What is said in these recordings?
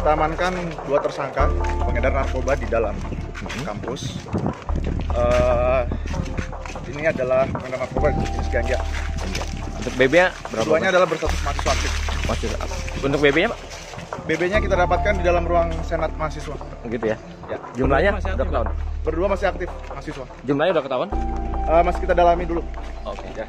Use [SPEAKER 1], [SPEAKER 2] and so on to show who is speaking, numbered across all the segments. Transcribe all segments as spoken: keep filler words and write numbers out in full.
[SPEAKER 1] kita amankan dua tersangka pengedar narkoba di dalam kampus. Uh, ini adalah pengedar narkoba jenis ganja.
[SPEAKER 2] Untuk B B-nya berapa?
[SPEAKER 1] Keduanya adalah berstatus mahasiswa aktif.
[SPEAKER 2] Mahasiswa. Untuk B B-nya, Pak?
[SPEAKER 1] B B-nya kita dapatkan di dalam ruang senat mahasiswa.
[SPEAKER 2] Gitu ya?
[SPEAKER 1] Ya.
[SPEAKER 2] Jumlahnya udah ketahuan?
[SPEAKER 1] Berdua masih aktif mahasiswa.
[SPEAKER 2] Jumlahnya udah ketahuan?
[SPEAKER 1] Uh, masih kita dalami dulu.
[SPEAKER 2] Oke.
[SPEAKER 1] Ya.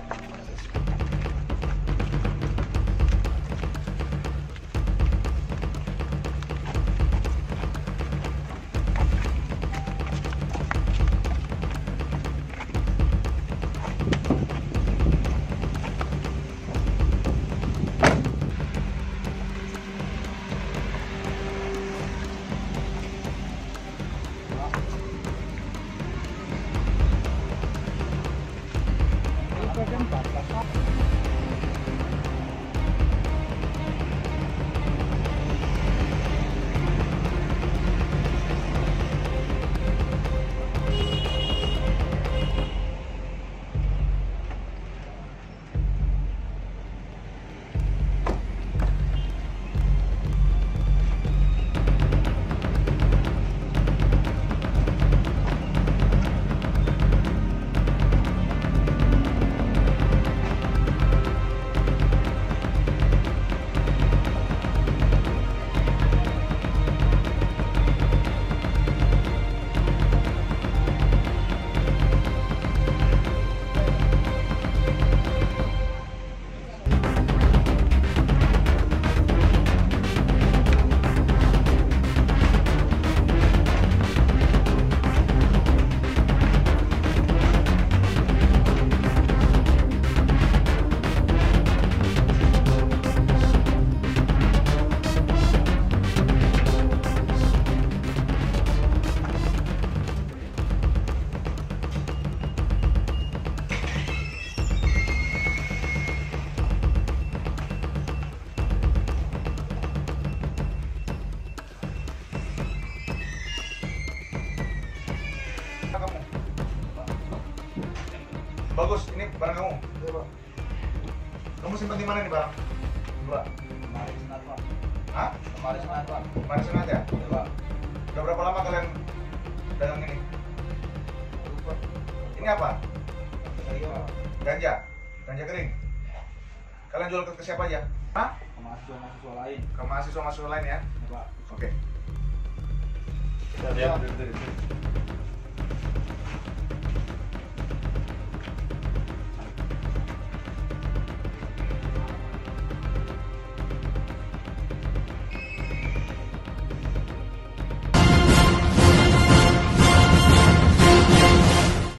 [SPEAKER 1] Kamu. Bagus, ini barang kamu. Iya, Pak. Kamu simpan di mana nih barang? Pak.
[SPEAKER 3] Kemarin senat, Pak.
[SPEAKER 1] Hah?
[SPEAKER 3] Kemarin senat, Pak.
[SPEAKER 1] Kemarin senat ya?
[SPEAKER 3] Iya, Pak.
[SPEAKER 1] Udah berapa lama kalian dagang ini? Ini apa?
[SPEAKER 3] Iya, Pak.
[SPEAKER 1] Ganja? Ganja kering? Kalian jual ke, ke siapa aja? Hah?
[SPEAKER 3] Ke mahasiswa-mahasiswa lain.
[SPEAKER 1] Ke mahasiswa-mahasiswa lain ya?
[SPEAKER 3] Iya, Pak.
[SPEAKER 1] Oke.
[SPEAKER 3] Kita lihat dari